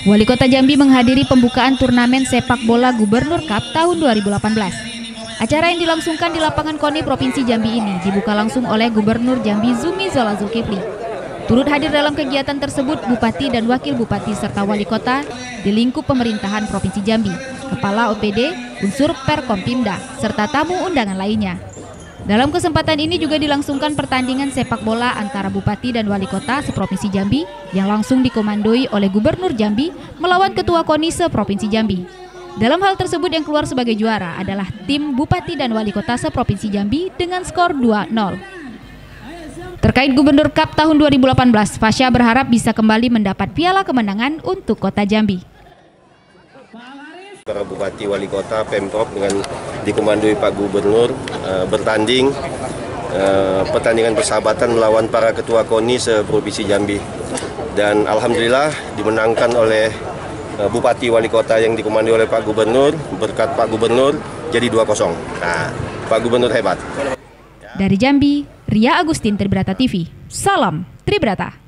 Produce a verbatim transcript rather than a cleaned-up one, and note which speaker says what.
Speaker 1: Wali Kota Jambi menghadiri pembukaan turnamen sepak bola Gubernur Cup tahun dua ribu delapan belas. Acara yang dilangsungkan di lapangan KONI Provinsi Jambi ini dibuka langsung oleh Gubernur Jambi Zumi Zola Zulkifli. Turut hadir dalam kegiatan tersebut Bupati dan Wakil Bupati serta Wali Kota di lingkup pemerintahan Provinsi Jambi, Kepala O P D, unsur Perkompimda, serta tamu undangan lainnya. Dalam kesempatan ini juga dilangsungkan pertandingan sepak bola antara Bupati dan Wali Kota seprovinsi Jambi yang langsung dikomandoi oleh Gubernur Jambi melawan Ketua KONI seprovinsi Jambi. Dalam hal tersebut yang keluar sebagai juara adalah tim Bupati dan Wali Kota seprovinsi Jambi dengan skor dua nol. Terkait Gubernur Cup tahun dua ribu delapan belas, Fasya berharap bisa kembali mendapat piala kemenangan untuk Kota Jambi.
Speaker 2: Para Bupati, Wali Kota, Pemprov dengan dikomandoi Pak Gubernur uh, bertanding uh, pertandingan persahabatan melawan para Ketua KONI seprovinsi Jambi. Dan Alhamdulillah dimenangkan oleh uh, Bupati Wali Kota yang dikomandoi oleh Pak Gubernur. Berkat Pak Gubernur jadi dua kosong. Nah, Pak Gubernur hebat.
Speaker 1: Dari Jambi, Ria Agustin, Tribrata T V. Salam Tribrata.